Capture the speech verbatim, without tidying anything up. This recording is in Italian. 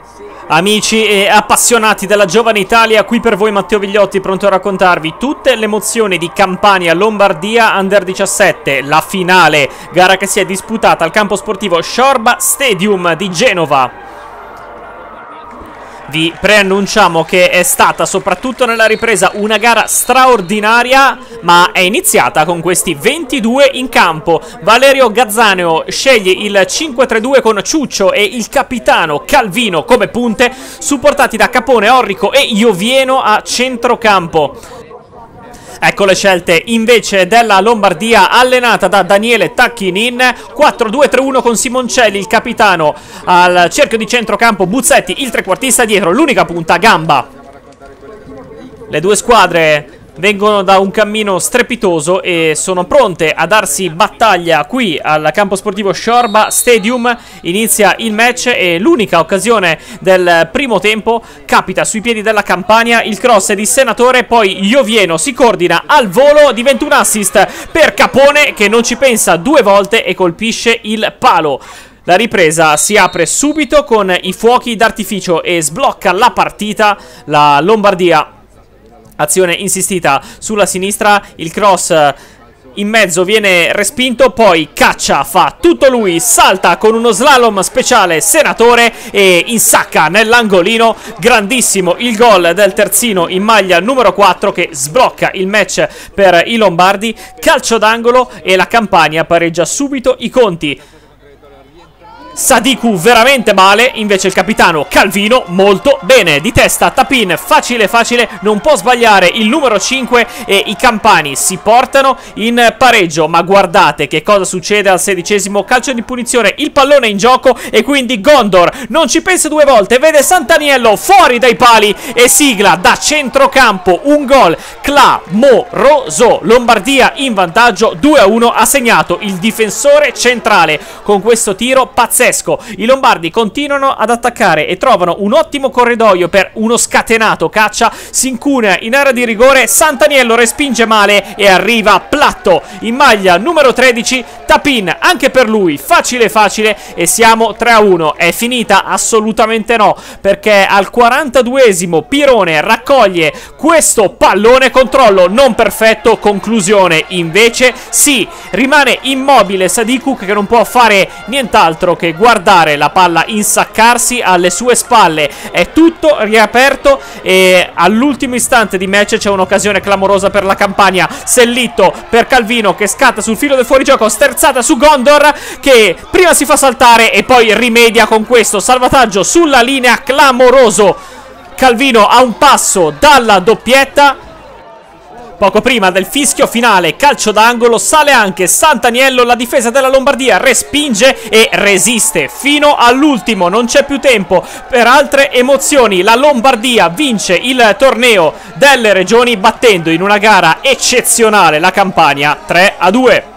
Amici e appassionati della giovane Italia, qui per voi Matteo Vigliotti, pronto a raccontarvi tutte le emozioni di Campania Lombardia Under diciassette, la finale, gara che si è disputata al campo sportivo Sciorba Stadium di Genova. Vi preannunciamo che è stata, soprattutto nella ripresa, una gara straordinaria, ma è iniziata con questi ventidue in campo. Valerio Gazzaneo sceglie il cinque tre due con Ciuccio e il capitano Calvino come punte, supportati da Capone, Orrico e Iovieno a centrocampo. Ecco le scelte invece della Lombardia, allenata da Daniele Tacchinin. Quattro due tre uno con Simoncelli, il capitano, al cerchio di centrocampo Buzzetti, il trequartista, dietro l'unica punta Gamba. Le due squadre vengono da un cammino strepitoso e sono pronte a darsi battaglia qui al campo sportivo Sciorba Stadium. Inizia il match e l'unica occasione del primo tempo capita sui piedi della Campania. Il cross è di Senatore, poi Iovieno si coordina al volo, diventa un assist per Capone che non ci pensa due volte e colpisce il palo. La ripresa si apre subito con i fuochi d'artificio e sblocca la partita la Lombardia. Azione insistita sulla sinistra, il cross in mezzo viene respinto, poi Caccia fa tutto lui, salta con uno slalom speciale Senatore e insacca nell'angolino. Grandissimo il gol del terzino in maglia numero quattro che sblocca il match per i lombardi. Calcio d'angolo e la Campania pareggia subito i conti. Sadiku veramente male, invece il capitano Calvino molto bene. Di testa Tapin, facile facile, non può sbagliare il numero cinque e i campani si portano in pareggio. Ma guardate che cosa succede al sedicesimo, calcio di punizione, il pallone in gioco e quindi Gondor non ci pensa due volte, vede Santaniello fuori dai pali e sigla da centrocampo un gol clamoroso. Lombardia in vantaggio due a uno, ha segnato il difensore centrale con questo tiro pazzesco. I lombardi continuano ad attaccare e trovano un ottimo corridoio per uno scatenato Caccia, si incunea in area di rigore, Santaniello respinge male e arriva Platto in maglia numero tredici. Tapin anche per lui facile facile e siamo tre a uno. È finita? Assolutamente no, perché al quarantaduesimo Pirone raccoglie questo pallone, controllo non perfetto, conclusione invece sì, rimane immobile Sadiku che non può fare nient'altro che guardare la palla insaccarsi alle sue spalle. È tutto riaperto e all'ultimo istante di match c'è un'occasione clamorosa per la Campania. Sellitto per Calvino che scatta sul filo del fuorigioco, sterzata su Gondor che prima si fa saltare e poi rimedia con questo salvataggio sulla linea clamoroso. Calvino a un passo dalla doppietta. Poco prima del fischio finale, calcio d'angolo, sale anche Santaniello, la difesa della Lombardia respinge e resiste fino all'ultimo, non c'è più tempo per altre emozioni. La Lombardia vince il torneo delle regioni battendo in una gara eccezionale la Campania tre a due.